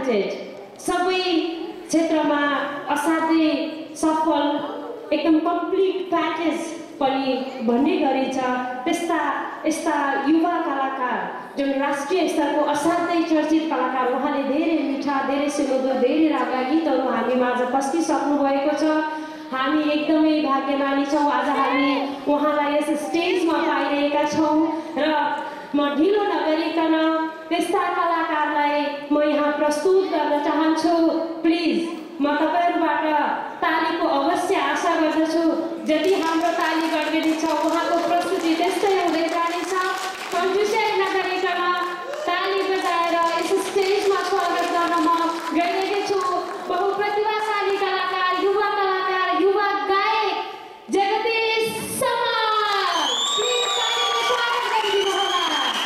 Talented सबै क्षेत्रमा असाध्यै सफल एकदम कम्प्लिट प्याकेज पनि भन्ने गरिन्छ त्यस्ता यस्ता युवा कलाकार जुन राष्ट्रिय स्तरको असाध्यै चर्चित कलाकार उहाँले धेरै मिठा धेरै सुमधुर धेरै राम्रा गीतहरू हामी माझ पस्किसक्नु भएको छ हामी एकदमै भाग्यमानी छौँ आज हामी उहाँलाई यस स्टेजमा पाइरहेका छौँ र म ढिलो नगरिकन त्यस्ता कलाकारलाई म यहाँ प्रस्तुत गर्न चाहन्छु प्लिज म तपाईहरुबाट तालीको अवश्य आशा गर्दछु जति हाम्रो ताली गडगडी छ उहाँको प्रस्तुति त्यस्तै हुँदै जानेछ कन्फ्युजन नगरिकन ताली बजाएर यस स्टेजमा स्वागत गर्न म गइरहेको छु बहुप्रतिभाशाली कलाकार युवा गायक जगदीश समाल प्लिज तालीको स्वागत गरिदिनु होला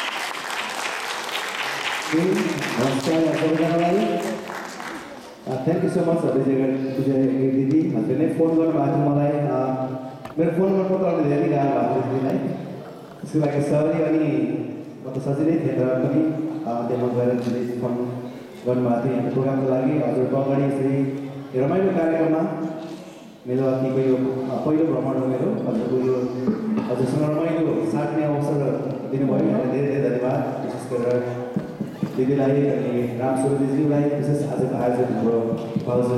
नमस्कार सबैजनालाई thank you so much Bijay दिदी हजुरले नै फोन गर्नुभएको थियो मलाई मेरो फोन नम्बर पत्राउनु धेरै गाह्रो भएको थियो दिदीलाई त्यसको लागि सरी अनि म त सजिलै थिएँ तर पनि त्यहाँ गएर दिदीले फोन गर्नुभएको थियो यहाँ प्रोग्रामको लागि हजुरको अगाडि यसरी रमाइलो कार्यक्रममा मेरो अतिको यो पहिलो भ्रमण हो मेरो हजुरको यो हजुरसँग रमाइलो साट्ने अवसर दिनुभयो यहाँलाई धेरै धेरै धन्यवाद विशेष गरेर दिदीलाई अनि रामस्वरूप दिदीलाई विशेष आजको आयोजक हाम्रो भाउजू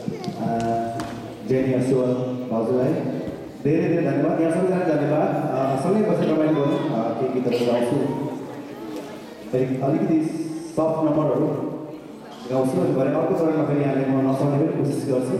जेनी असुवल भाउजूलाई धेरै धेरै धन्यवाद यहाँ सबैजना धन्यवाद सँगै बसेर रमाइलो गरौँ के गीतहरू गाउँछु अलिकति सफ्ट नम्बरहरू गाउँछु भरे अर्को चरणमा फेरि यहाँले म नचाउने पनि कोसिस गर्छु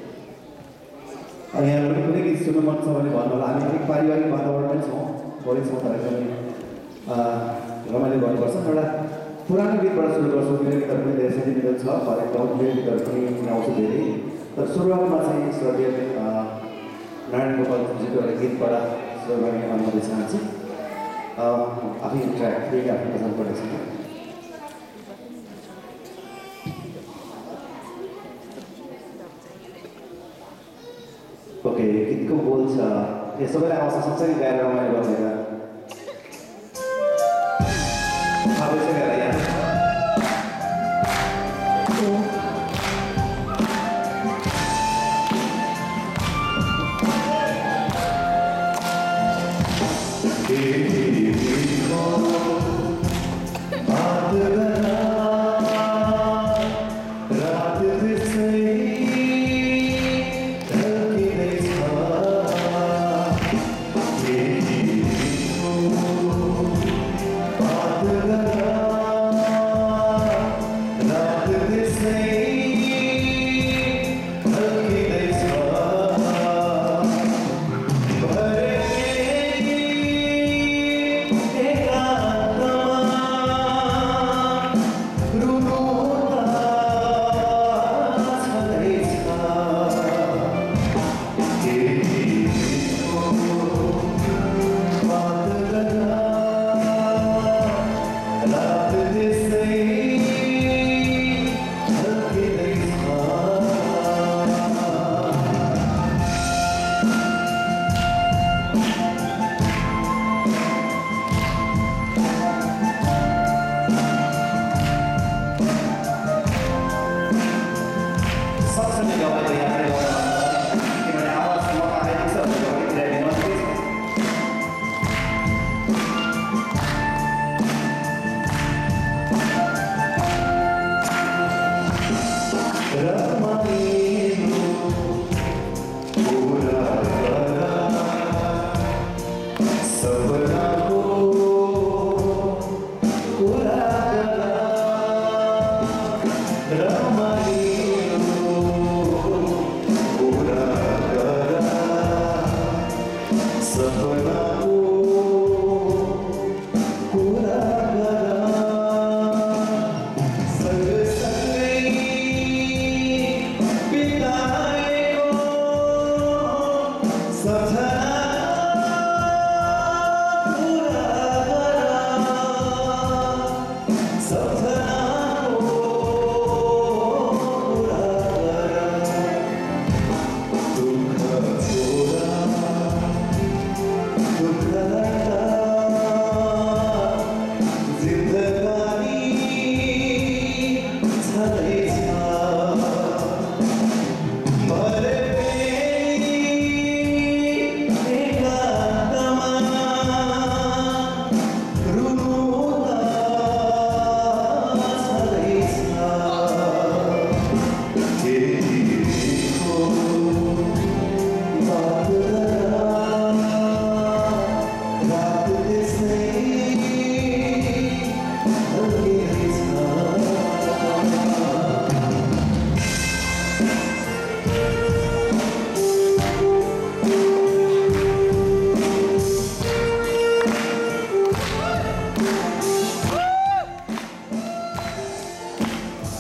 यहाँ पनि कुनै गीत सुन्नु मन छ भने भन्नु होला हामी अलिक पारिवारिक वातावरणमै छौँ बढी छौँ तर पनि रमाइलो गर्नुपर्छ एउटा पुरानो गीतबाट सुरु गर्छु मेरो गीतहरू पनि धेरै सेन्टिमेन्टल छ हरेक गाउँ मेरो गीतहरू पनि गाउँछु धेरै तर सुरुवातमा चाहिँ स्वर्गीय नारायण गोपालजीको एउटा गीतबाट सुरु गर्ने अनुमति चाहन्छु आफै ट्र्याक फेरि आफ्नो पसन्द गर्दैछु ओके गीतको बोल छ यो सबैलाई आउँछ सँगसँगै गाएर रमाइलो गरेर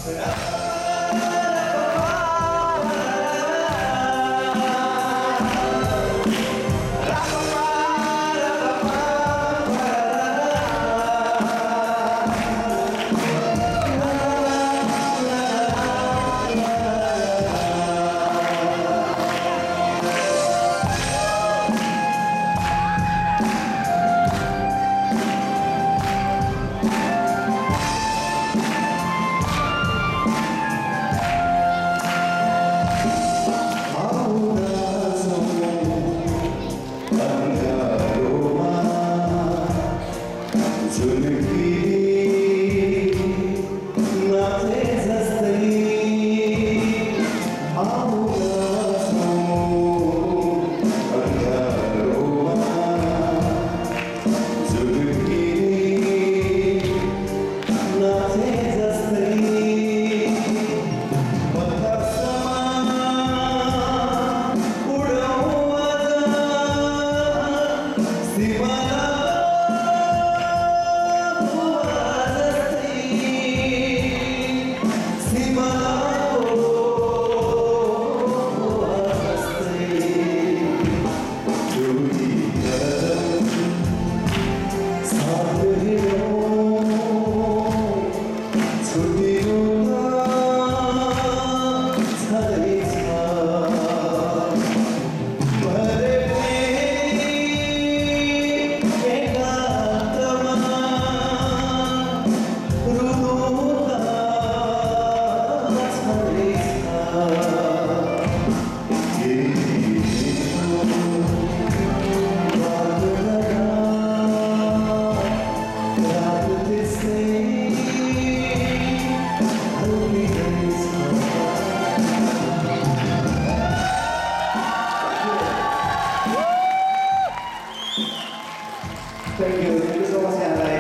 Thank you so much यहाँलाई।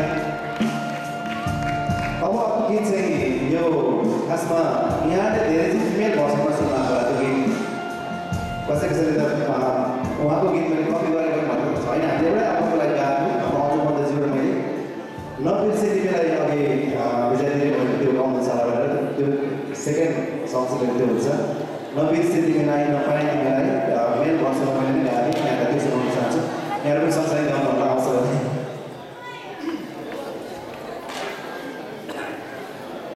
अब अर्को गीत चाहिँ यो खासमा यहाँले धेरै चाहिँ फिमेल भर्सनमा सुन्नुभएको त्यो गीत कसै कसैले त उहाँको गीत मैले कपी गरेको भनेको छैन, हामीले एउटै आफूको लागि गाएको अब अझ मन्दिरजीबाट मैले नबिर्से तिमीलाई अघि विजयले भनेको त्यो गाउनु छ भनेर त्यो सेकेन्ड सङ चाहिँ त्यो हुन्छ नबिर्से तिमीलाई नपाएँ तिमीलाई मेल भर्सनमा मैले गाएँ।